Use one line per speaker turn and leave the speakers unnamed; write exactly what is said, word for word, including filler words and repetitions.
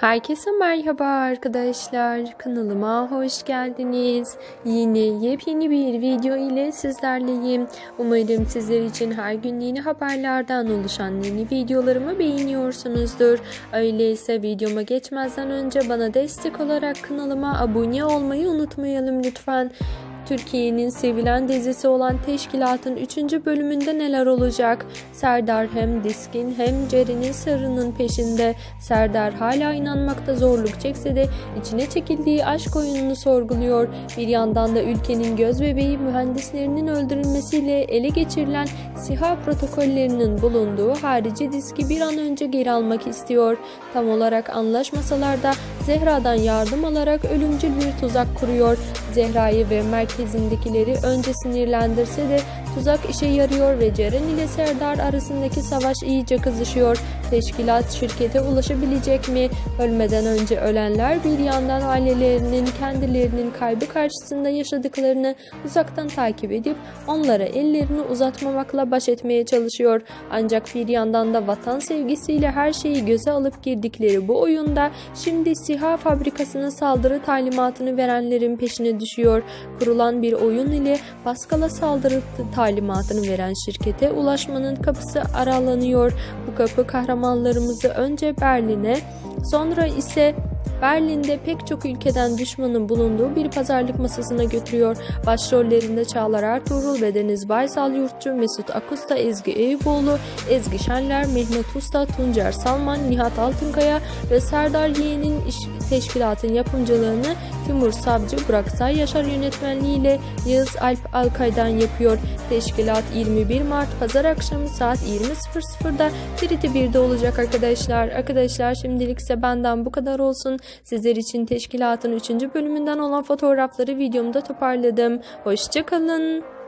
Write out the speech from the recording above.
Herkese merhaba arkadaşlar. Kanalıma hoş geldiniz. Yine yepyeni bir video ile sizlerleyim. Umarım sizler için her gün yeni haberlerden oluşan yeni videolarımı beğeniyorsunuzdur. Öyleyse videoma geçmezden önce bana destek olarak kanalıma abone olmayı unutmayalım lütfen. Türkiye'nin sevilen dizisi olan Teşkilat'ın üçüncü bölümünde neler olacak? Serdar hem Diskin hem Ceren'in sırrının peşinde. Serdar hala inanmakta zorluk çekse de içine çekildiği aşk oyununu sorguluyor. Bir yandan da ülkenin gözbebeği mühendislerinin öldürülmesiyle ele geçirilen SİHA protokollerinin bulunduğu harici diski bir an önce geri almak istiyor. Tam olarak anlaşmasalar da Zehra'dan yardım alarak ölümcül bir tuzak kuruyor. Zehra'yı ve merkezindekileri önce sinirlendirse de tuzak işe yarıyor ve Ceren ile Serdar arasındaki savaş iyice kızışıyor. Teşkilat şirkete ulaşabilecek mi? Ölmeden önce ölenler bir yandan ailelerinin kendilerinin kaybı karşısında yaşadıklarını uzaktan takip edip onlara ellerini uzatmamakla baş etmeye çalışıyor. Ancak bir yandan da vatan sevgisiyle her şeyi göze alıp girdikleri bu oyunda şimdi SİHA fabrikasına saldırı talimatını verenlerin peşine düşüyor. Kurulan bir oyun ile Pascal'a saldırı talimatını veren şirkete ulaşmanın kapısı aralanıyor. Bu kapı kahramanlarımızı önce Berlin'e, sonra ise Berlin'de pek çok ülkeden düşmanın bulunduğu bir pazarlık masasına götürüyor. Başrollerinde Çağlar Ertuğrul ve Deniz Baysal Yurtçu, Mesut Akusta, Ezgi Eyüboğlu, Ezgi Şenler, Mehmet Usta, Tuncer Salman, Nihat Altınkaya ve Serdar Yeğen'in iş teşkilatın yapımcılığını Timur Savcı, Burak Say Yaşar yönetmenliğiyle Yağız Alp Alkay'dan yapıyor. Teşkilat yirmi bir Mart Pazar akşamı saat yirmi sıfır sıfırda T R T bir'de olacak arkadaşlar. Arkadaşlar şimdilik ise benden bu kadar olsun. Sizler için Teşkilat'ın üçüncü bölümünden olan fotoğrafları videomda toparladım. Hoşça kalın.